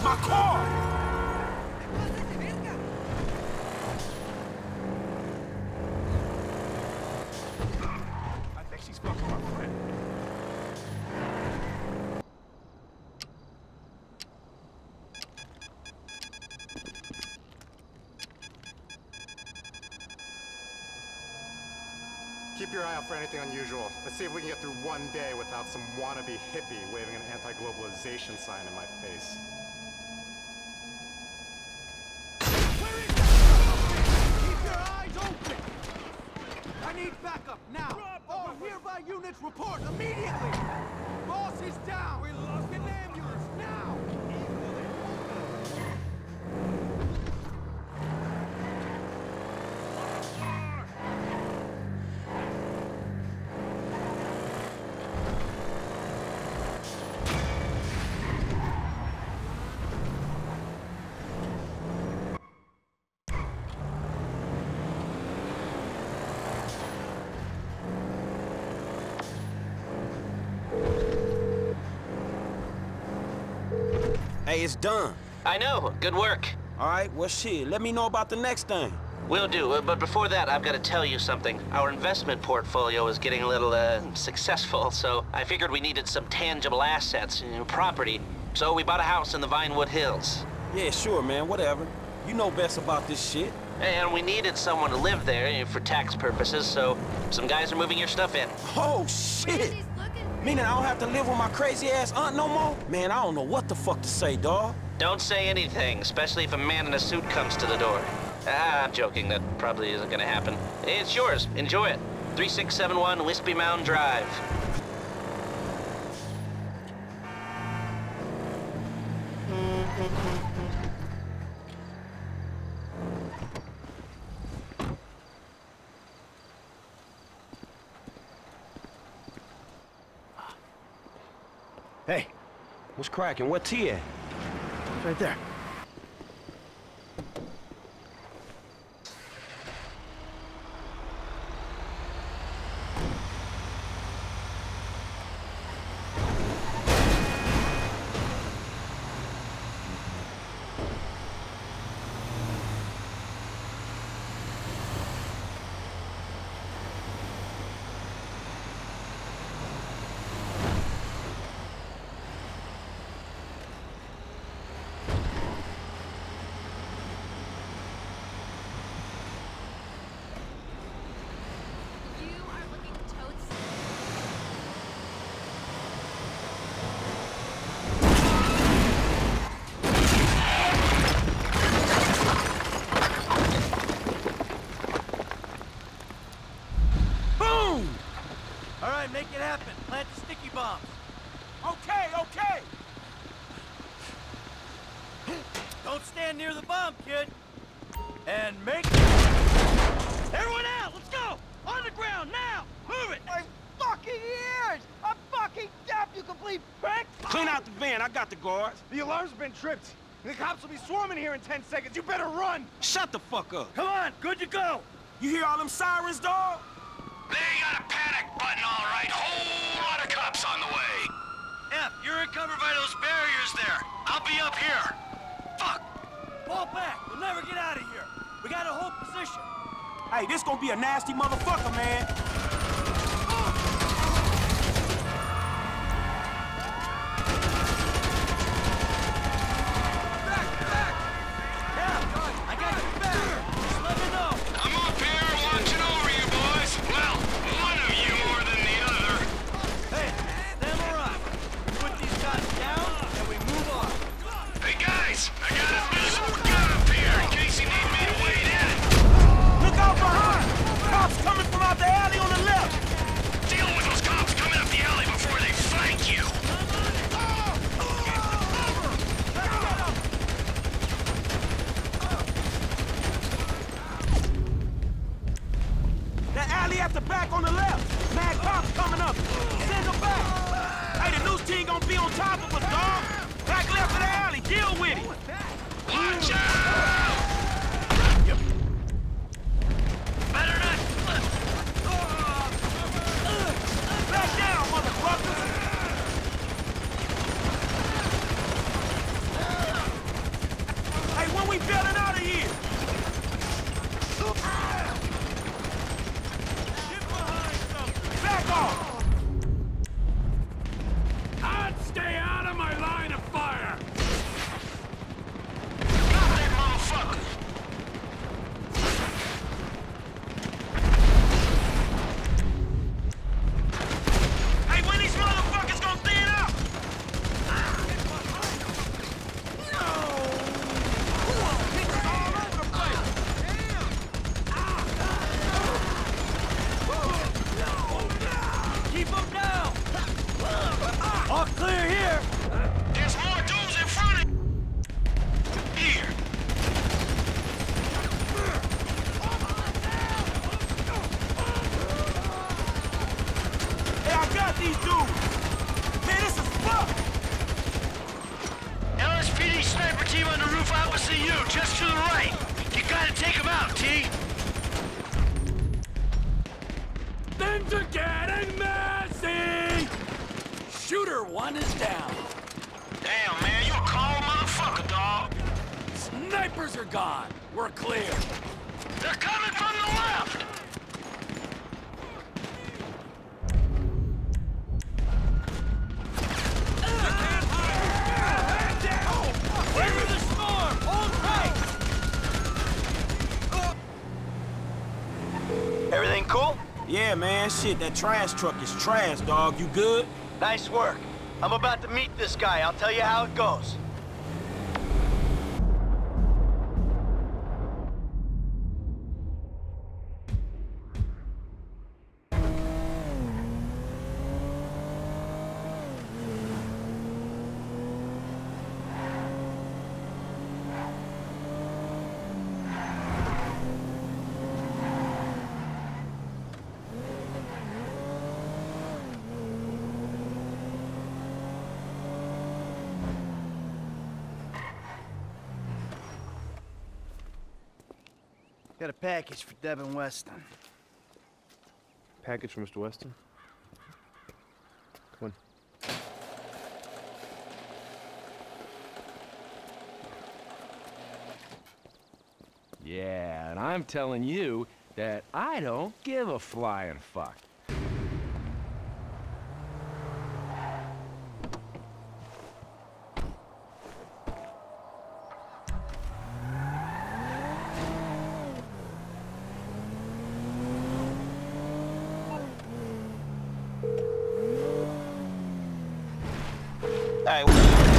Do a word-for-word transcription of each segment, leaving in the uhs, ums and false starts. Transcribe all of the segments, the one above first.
My car! I think she's fucking my friend. Keep your eye out for anything unusual. Let's see if we can get through one day without some wannabe hippie waving an anti-globalization sign in my face. Where is it? Keep your eyes open! I need backup now! All nearby units report immediately! Boss is down! We lost an ambulance now! Hey, it's done. I know. Good work. All right, well, shit, let me know about the next thing. Will do, uh, but before that, I've got to tell you something. Our investment portfolio is getting a little, uh, successful, so I figured we needed some tangible assets, you know, property. So we bought a house in the Vinewood Hills. Yeah, sure, man, whatever. You know best about this shit. And we needed someone to live there, you know, for tax purposes, so some guys are moving your stuff in. Oh, shit! Meaning I don't have to live with my crazy-ass aunt no more? Man, I don't know what the fuck to say, dawg. Don't say anything, especially if a man in a suit comes to the door. Ah, I'm joking. That probably isn't gonna happen. It's yours. Enjoy it. three six seven one Wispy Mound Drive. Hey, What's cracking? Where T at? right there. Make it happen. Plant the sticky bombs. Okay, okay! Don't stand near the bomb, kid. And make... Everyone out! Let's go! On the ground, now! Move it! My fucking ears! I'm fucking deaf, you complete prick! Clean out the van. I got the guards. The alarm's been tripped. The cops will be swarming here in ten seconds. You better run! Shut the fuck up. Come on, good to go! You hear all them sirens, dawg? They got a panic button, all right. Whole lot of cops on the way. F, you're in cover by those barriers there. I'll be up here. Fuck! Fall back. We'll never get out of here. We gotta hold position. Hey, this gonna be a nasty motherfucker, man. got these dudes! Man, this is fucked! L S P D sniper team on the roof opposite you, just to the right. You gotta take them out, T. Things are getting messy! Shooter one is down. Damn, man, you a cold motherfucker, dog. Snipers are gone. We're clear. They're coming from the left. Weather the storm! Hold tight! Everything cool? Yeah, man, shit, that trash truck is trash, dog. You good? Nice work. I'm about to meet this guy. I'll tell you how it goes. Got a package for Devin Weston. Package for Mister Weston? Come on. Yeah, and I'm telling you that I don't give a flying fuck. Hey,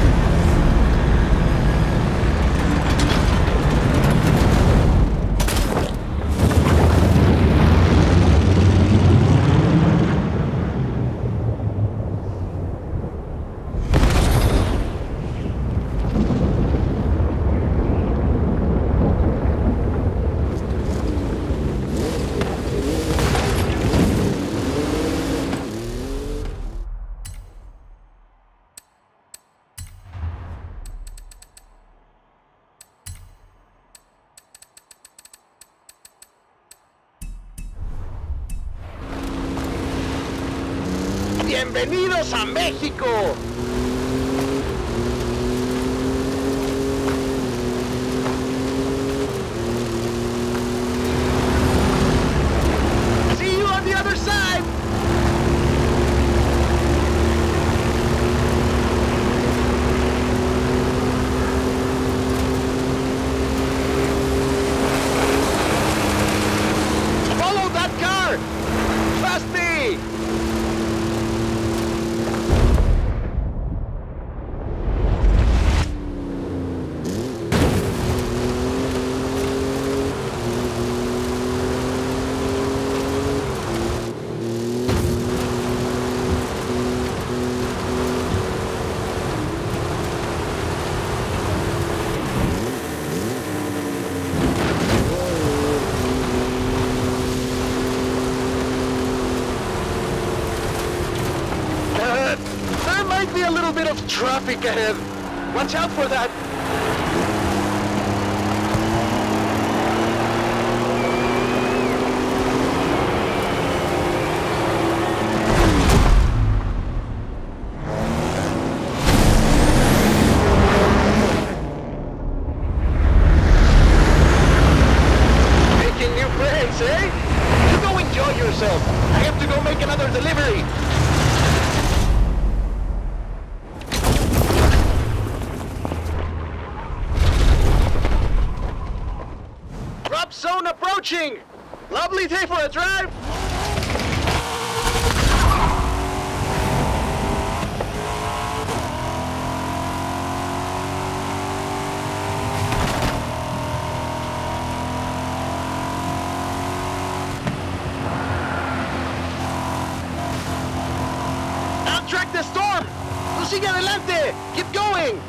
¡Bienvenidos a México! See you on the other side! Follow that car! Trust me! A little bit of traffic ahead. Watch out for that. Making new friends, eh? You go enjoy yourself. I have to go make another delivery. Zone approaching! Lovely day for a drive! Outtrack the storm! Tú sigue adelante! Keep going!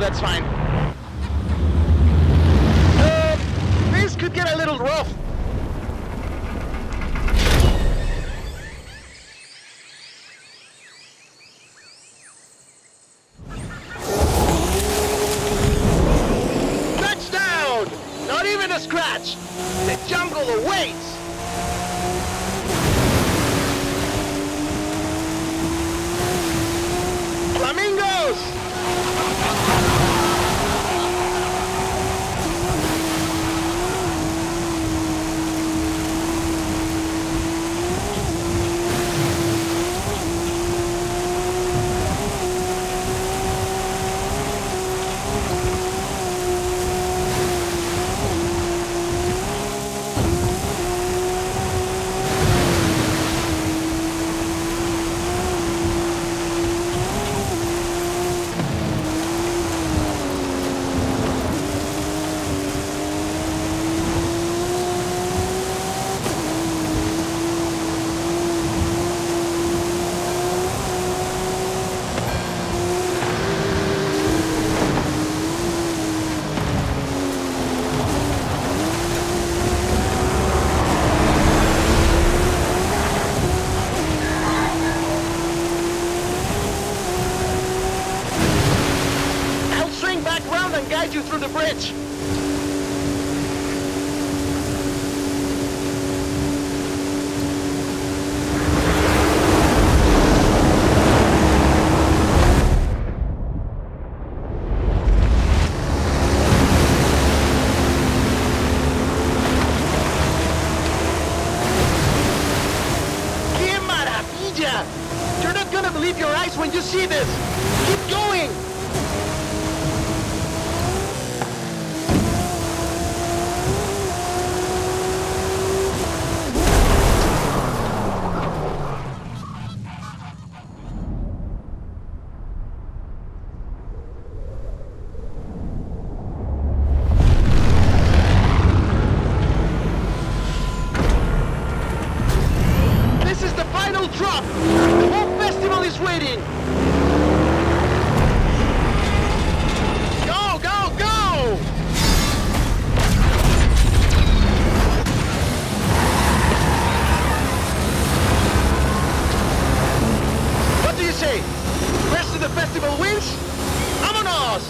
that's fine. Uh, this could get a little rough. Touchdown! Not even a scratch. The jungle awaits. Flamingos! Guide you through the bridge. ¡Qué maravilla! You're not gonna believe your eyes when you see this. Keep going. Drop! The whole festival is waiting! Go, go, go! What do you say? Rest of the festival wins? Vámonos!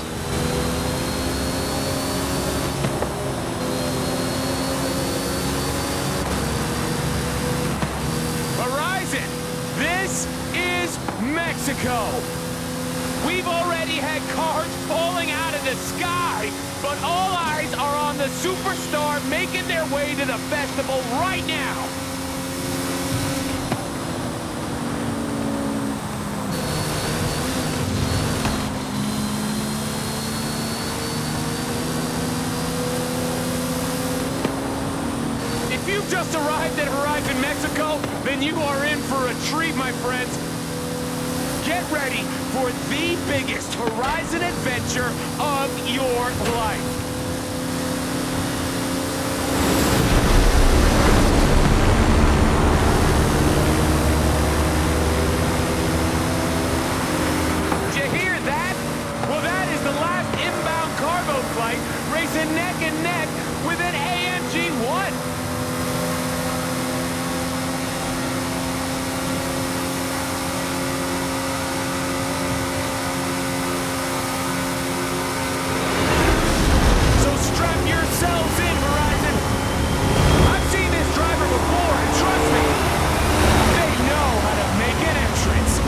This is Mexico! We've already had cars falling out of the sky, but all eyes are on the superstar making their way to the festival right now! If you've just arrived at Horizon Mexico, then you are in for a treat, my friends. Get ready for the biggest Horizon adventure of your life. Did you hear that? Well, that is the last inbound cargo flight racing neck and neck with an A M G one. Yourselves in, Horizon! I've seen this driver before, and trust me, they know how to make an entrance.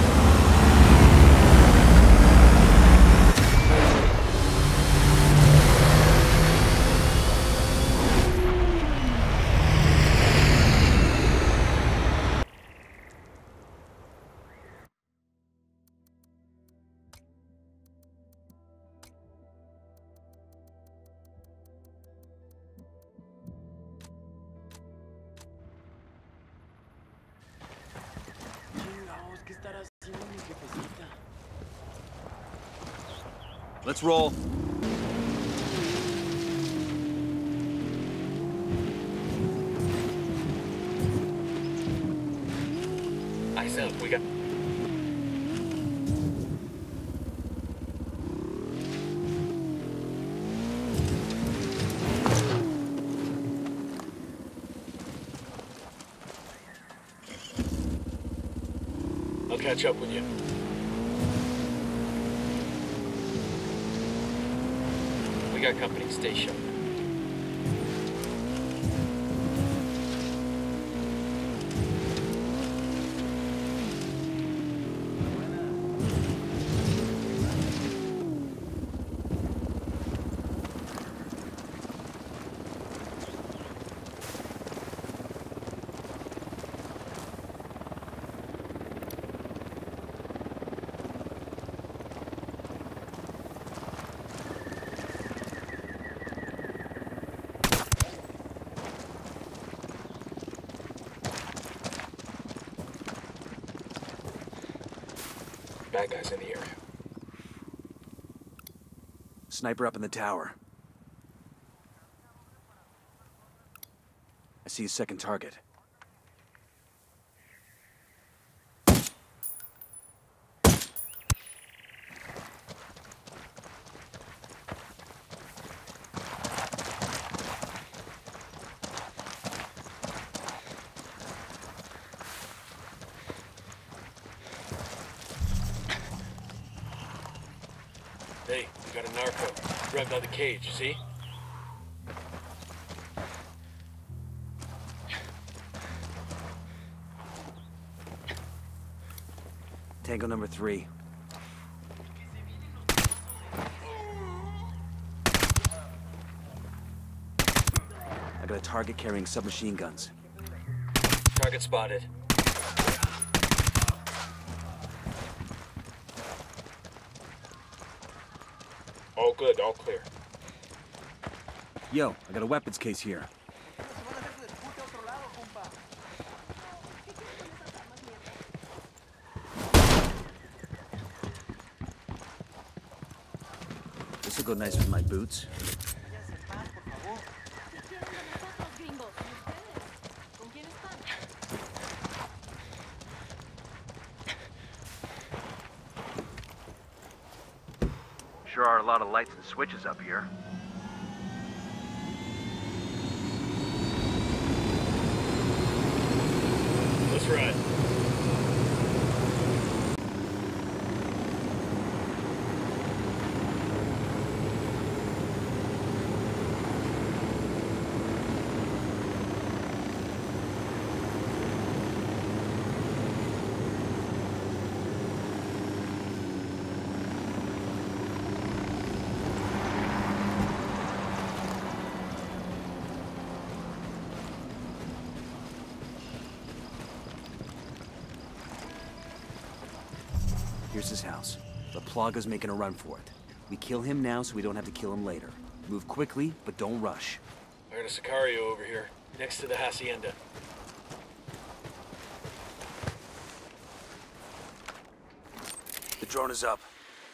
Let's roll. I said we got. catch up with you. We got company. Stay sharp. Bad guys in the area. Sniper up in the tower. I see a second target. Hey, we got a narco. Grabbed by the cage, see? Tango number three. I got a target carrying submachine guns. Target spotted. All good, all clear. Yo, I got a weapons case here. This'll go nice with my boots. Sure are a lot of lights and switches up here. Let's ride. Here's his house. La Plaga's making a run for it. We kill him now so we don't have to kill him later. Move quickly, but don't rush. I got a Sicario over here, next to the Hacienda. The drone is up.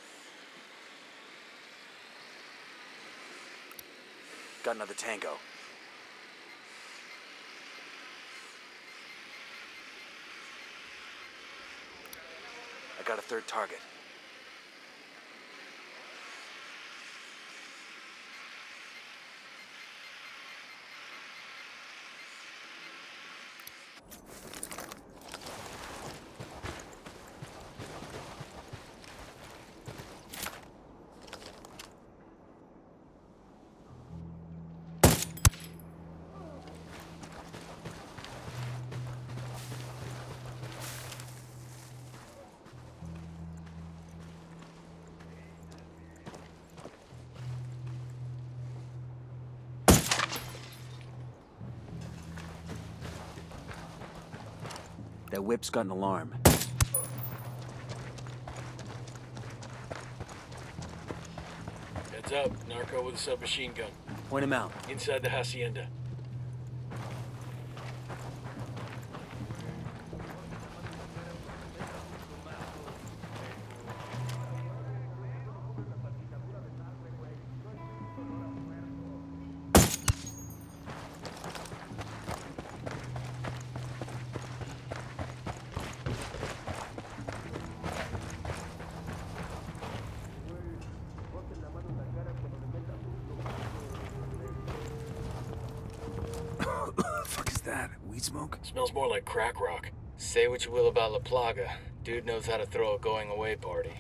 Got another Tango. I got a third target. That whip's got an alarm. Heads up, narco with a submachine gun. Point him out. Inside the Hacienda. Fuck is that? Weed smoke? Smells more like crack rock. Say what you will about La Plaga. Dude knows how to throw a going-away party.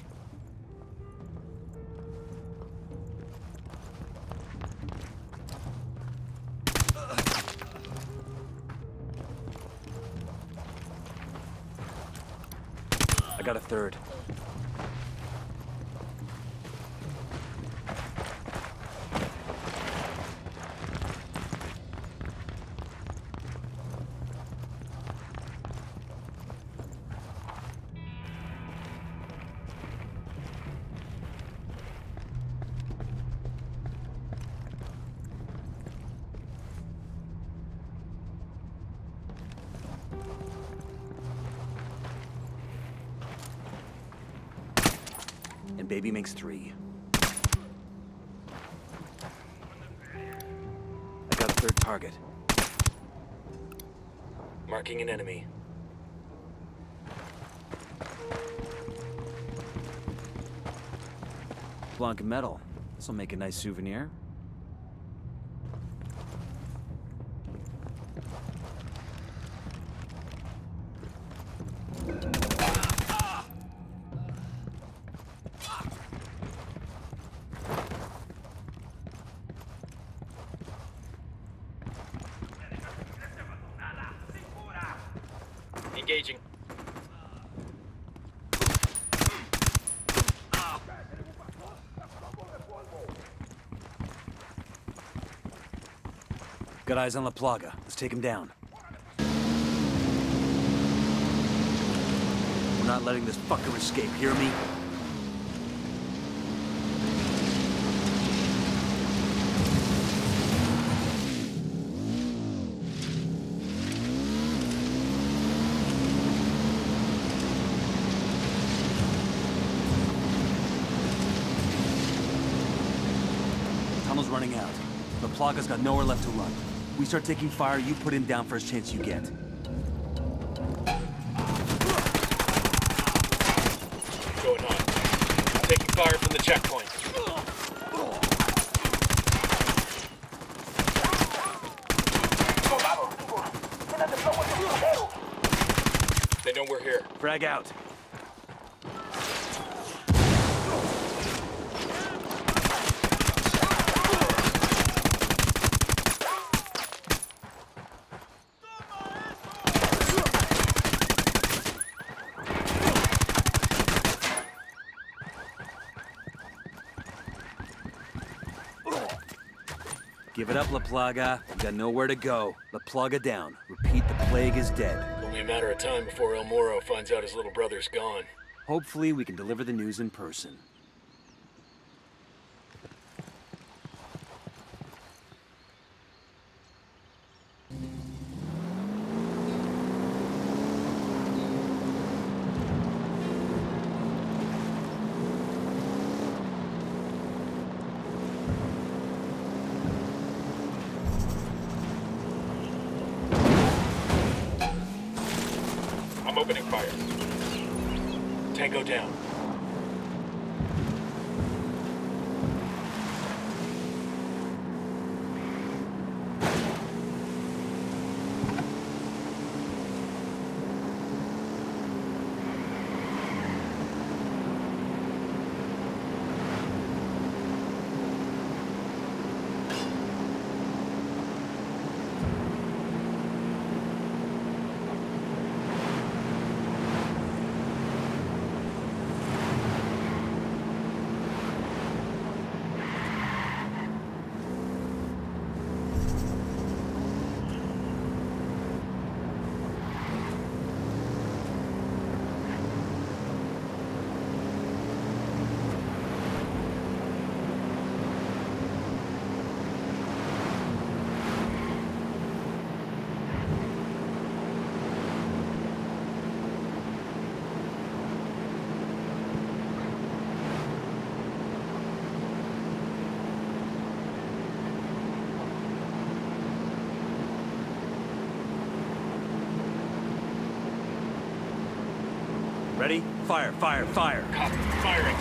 I got a third. And baby makes three. I got a third target. Marking an enemy. Blanc metal. This'll make a nice souvenir. Engaging. Got eyes on La Plaga. Let's take him down. We're not letting this fucker escape, hear me? Tunnel's running out. La Plaga's got nowhere left to run. We start taking fire, you put him down first chance you get. Going on. Taking fire from the checkpoint. They know we're here. Frag out. Give it up, La Plaga. You got nowhere to go. La Plaga down. Repeat, the plague is dead. Only a matter of time before El Moro finds out his little brother's gone. Hopefully, we can deliver the news in person. I'm opening fire. Tango down. Ready? Fire, fire, fire. Copy. Firing.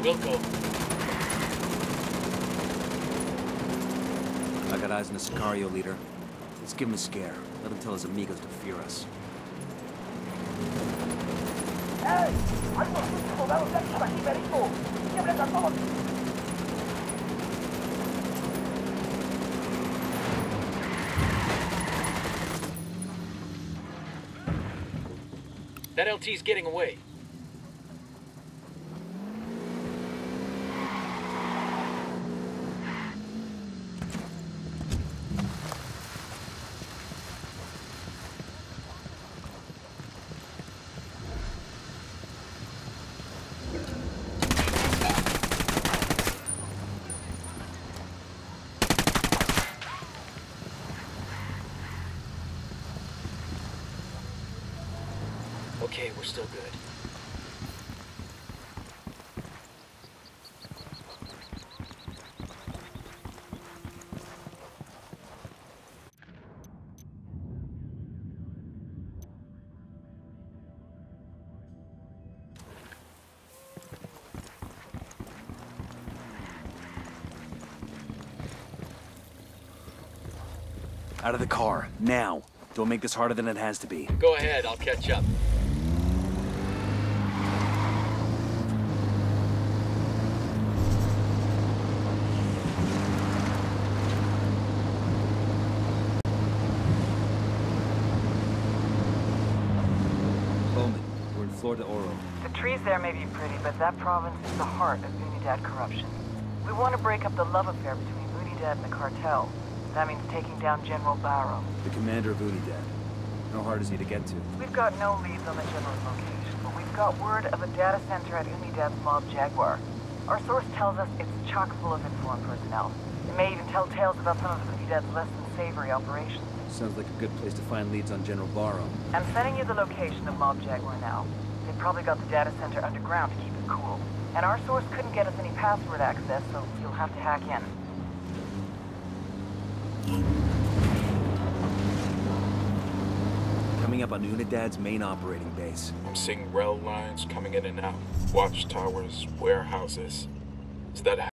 Wilco. I got eyes on the Sicario leader. Let's give him a scare. Let him tell his amigos to fear us. ¡Ey! ¡Hay unos soldados Jackson aquí, perico! ¡Quiebren a todos! That L T's getting away. Okay, we're still good. Out of the car, now. Don't make this harder than it has to be. Go ahead, I'll catch up. Bowman, we're in Flor de Oro. The trees there may be pretty, but that province is the heart of Unidad corruption. We want to break up the love affair between Unidad and the cartel. That means taking down General Barrow. The commander of Unidad. How hard is he to get to? We've got no leads on the general's location, but we've got word of a data center at Unidad's Mob Jaguar. Our source tells us it's chock full of informed personnel. It may even tell tales about some of Unidad's less than savory operations. Sounds like a good place to find leads on General Barrow. I'm sending you the location of Mob Jaguar now. They probably got the data center underground to keep it cool. And our source couldn't get us any password access, so you'll have to hack in. Coming up on Unidad's main operating base. I'm seeing rail lines coming in and out. Watchtowers, warehouses. Is that